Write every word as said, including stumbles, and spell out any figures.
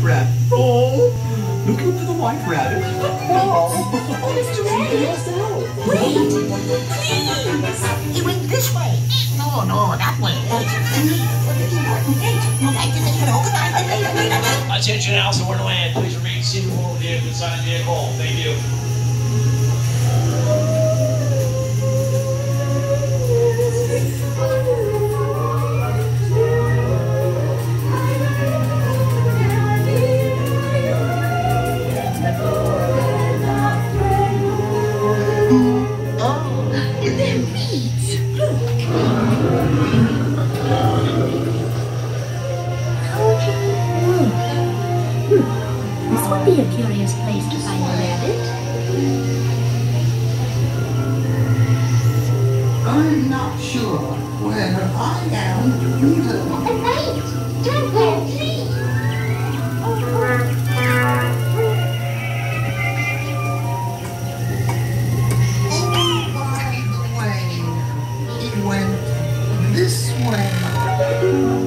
rabbit. Oh, looking for the white rabbit. Oh, Oh, Mister Rabbit. Wait, please. He went this way. No, no, that way. Attention, House of Wonderland. Please remain seated while the vehicle inside the vehicle. Thank you. This would be a curious place to find a rabbit. I'm not sure where I am either. Wait! Don't go, please! Oh, by the way, it went this way.